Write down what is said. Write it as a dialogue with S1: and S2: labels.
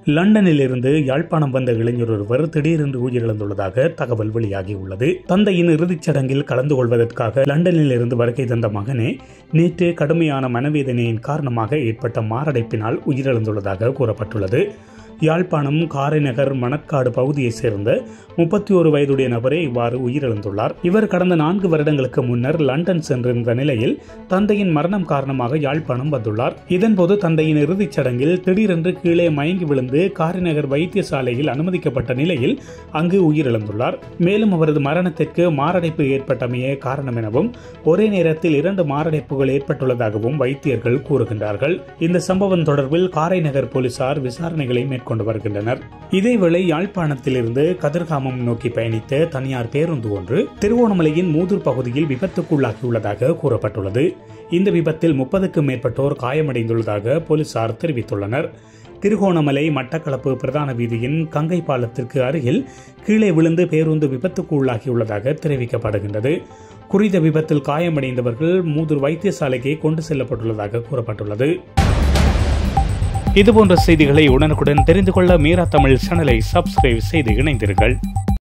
S1: லண்டனில் இருந்து யாழ்ப்பாணம் வந்த இளைஞர் ஒருவர் திடீரென்று உயிரிழந்துள்ளதாக தகவல் வெளியாகியுள்ளது. தந்தையின் இறுதிச் சடங்கில் கலந்து கொள்வதற்காக லண்டனில் இருந்து வருகை தந்த மகனே நேற்று கடுமையான மனவேதனையின் காரணமாக ஏற்பட்ட மாரடைப்பினால் உயிரிழந்துள்ளதாக கூறப்பட்டுள்ளது. யாழ்ப்பாணம் காரைநகர் மணற்காடு பகுதியைச் சேர்ந்த 31 வயதுடைய நபரே இவ்வாறு உயிரிழந்துள்ளார். இவர் கடந்த 4 வருடங்களுக்கு முன்னர் லண்டன் சென்றிருந்த நிலையில் தந்தையின் மரணம் காரணமாக யாழ்ப்பாணம் வந்துள்ளார். இதன்போது தந்தையின் இறுதிச் சடங்கில் திடீரென்று கீழே மயங்கி விழுந்து காரைநகர் வைத்தியசாலையில் அனுமதிக்கப்பட்ட நிலையில் அங்கு உயிரிழந்துள்ளார். மேலும் அவரது மரணத்திற்கு மாரடைப்பு ஏற்பட்டமையே காரணம் எனவும் ஒரே நேரத்தில் 2 மாரடைப்புகள் ஏற்பட்டுள்ளதாகவும் வைத்தியர்கள் கூறுகின்றார்கள். இந்த சம்பவம் தொடர்பில் காரைநகர் போலீசார் விசாரணைகளை கொண்டு வருகின்றனர். இதேவேளை யாழ்ப்பாணத்திலிருந்து கதிர்காமம் நோக்கி பயணித்த தனியார் பேருந்து ஒன்று திருகோணமலையின் மூதூர் பகுதியில் விபத்துக்குள்ளாகியுள்ளதாக கூறப்பட்டுள்ளது. இந்த விபத்தில் 30க்கும் மேற்பட்டோர் காயமடைந்துள்ளதாக போலீசார் தெரிவித்துள்ளனர். திருகோணமலை மட்டக்களப்பு பிரதான வீதியின் கங்கை பாலத்திற்கு அருகில் கீழே விழுந்து பேருந்து விபத்துக்குள்ளாகியுள்ளதாக தெரிவிக்கப்படுகின்றது. குறித்த விபத்தில் காயமடைந்தவர்கள் மூதூர் வைத்தியசாலைக்கு கொண்டு செல்லப்பட்டுள்ளதாக கூறப்பட்டுள்ளது. இதுபோன்ற செய்திகளை உடனுக்குடன் தெரிந்து கொள்ள மீரா தமிழ் சேனலை சப்ஸ்கிரைப் செய்து இணைந்தீர்கள்.